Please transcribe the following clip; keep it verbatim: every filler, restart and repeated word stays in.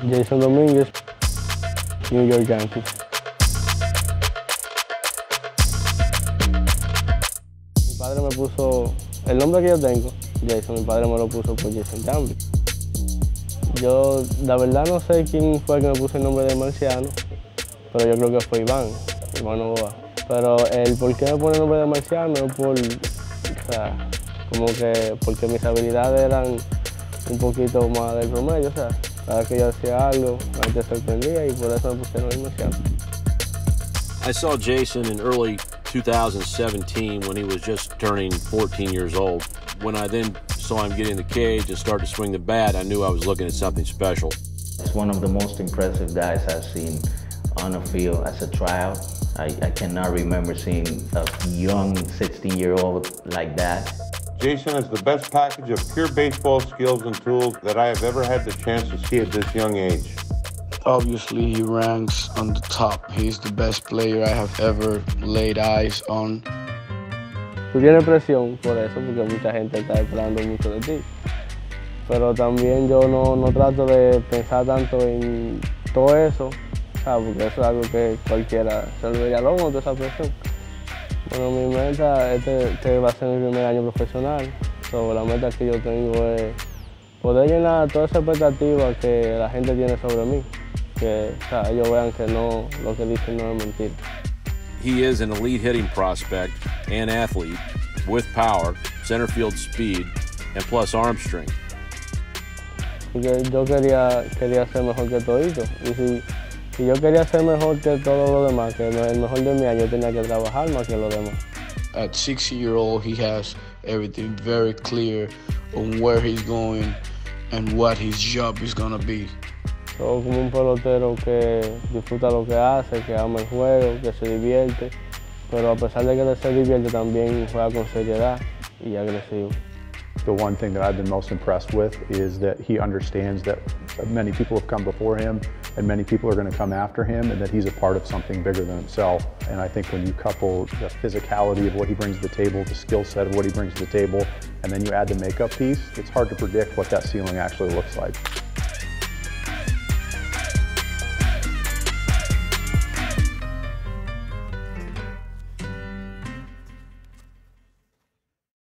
Jasson Dominguez, New York Yankees. Mi padre me puso, el nombre que yo tengo, Jasson, mi padre me lo puso por Jasson Dominguez. Yo, la verdad no sé quién fue el que me puso el nombre de Marciano, pero yo creo que fue Iván, Iván Novoa. Pero el por qué me pone el nombre de Marciano es por, o sea, como que porque mis habilidades eran un poquito más del promedio, o sea, cada vez que yo hacía algo, la gente se sorprendía y por eso me pusieron el Marciano. I saw Jasson in early two thousand seventeen when he was just turning fourteen years old. When I then saw him get in the cage and start to swing the bat, I knew I was looking at something special. It's one of the most impressive guys I've seen on the field as a tryout. I, I cannot remember seeing a young sixteen-year-old like that. Jasson is the best package of pure baseball skills and tools that I have ever had the chance to see at this young age. Obviously, he ranks on the top. He's the best player I have ever laid eyes on. Tú tienes presión por eso, porque mucha gente está esperando mucho de ti. Pero también yo no, no trato de pensar tanto en todo eso, ¿sabes? Porque eso es algo que cualquiera se volvería loco con toda esa presión. Bueno, mi meta, este, este va a ser mi primer año profesional. So, la meta que yo tengo es poder llenar toda esa expectativa que la gente tiene sobre mí. Que o sea, ellos vean que no, lo que dicen no es mentira. He is an elite hitting prospect and athlete with power, center field speed, and plus arm strength. Porque yo quería, quería ser mejor que todito. Y si, si yo quería ser mejor que todos los demás, que el mejor de mi año, yo tenía que trabajar más que los demás. At sixty-year-old, he has everything very clear on where he's going and what his job is going to be. Soy como un pelotero que disfruta lo que hace, que ama el juego, que se divierte, pero a pesar de que se divierte también juega con seriedad y agresivo. The one thing that I've been most impressed with is that he understands that many people have come before him and many people are going to come after him, and that he's a part of something bigger than himself. And I think when you couple the physicality of what he brings to the table, the skill set of what he brings to the table, and then you add the makeup piece, it's hard to predict what that ceiling actually looks like.